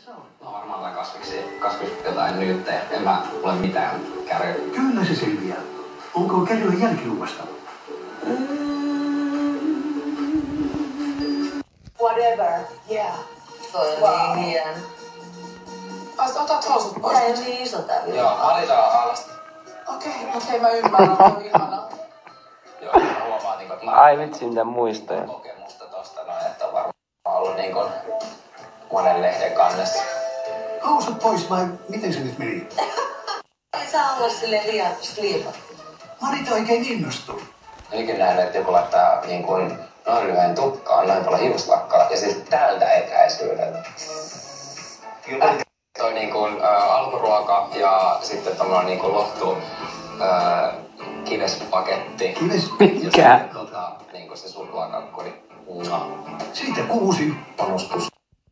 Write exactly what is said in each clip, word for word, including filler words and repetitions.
No varmaan jotain kasviksi, kasviksi jotain nyyttejä. En mä ole mitään kärryä. Kyllä se selviää. Onko kärryä jälkiruuasta? Whatever. Yeah. Toi on Wow. niin hieno. As, otat housut pois. Tää ei ole niin iso tää vielä. Joo, valitaan alasta. Okei, okay, okei, okay, mä ymmärrän. On ihanaa. Joo, mä huomaan, niin, että Ai vitsi, mitä muistoja. kokemusta tosta noin, että on varmaan ollut niin kuin monen lehden kannessa. Housut pois vai miten se nyt meni? Ei saa olla silleen liian sliipattu. Marita oikein innostui. Nykin nähnyt, että joku laittaa niin kuin noin lyhyen tukkaan, noin paljon hiuslakkaa ja siis täältä etäisyydellä. Äh, toi niin kuin äh, alkuruoka ja sitten tommoinen niin kuin lohtu äh, kivespaketti. Kives. Mikä? Ja sitten tota, niin kuin se suklaakakkuri. No. Siitä kuusi. Panostus.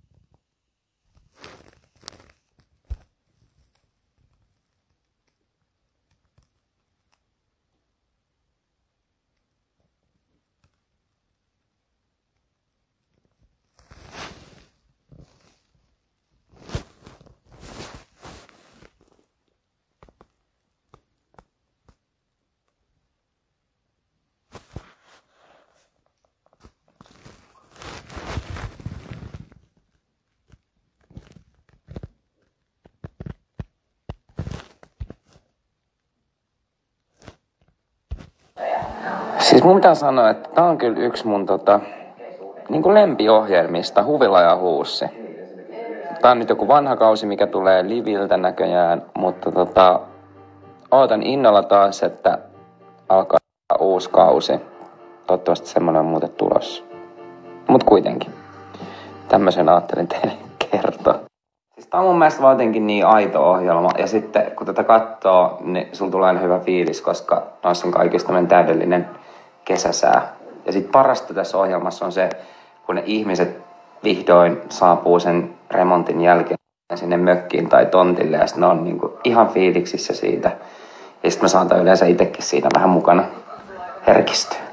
Siis mun pitää sanoa, että tää on kyllä yksi mun tota, niinku lempiohjelmista, Huvila ja Huussi. Tää on nyt joku vanha kausi, mikä tulee Liviltä näköjään, mutta tota, ootan innolla taas, että alkaa uusi kausi. Toivottavasti semmonen on muuten tulossa. Mut kuitenkin. Tämmösen ajattelin teille kertoa. Siis tää on mun mielestä vaan jotenkin niin aito ohjelma. Ja sitten kun tätä katsoo, niin sulla tulee aina hyvä fiilis, koska noissa on kaikista tämmönen täydellinen kesäsää. Ja sit parasta tässä ohjelmassa on se, kun ne ihmiset vihdoin saapuu sen remontin jälkeen sinne mökkiin tai tontille. Ja sit ne on niinku ihan fiiliksissä siitä. Ja sit mä saatan yleensä itekin siinä vähän mukana herkistyä.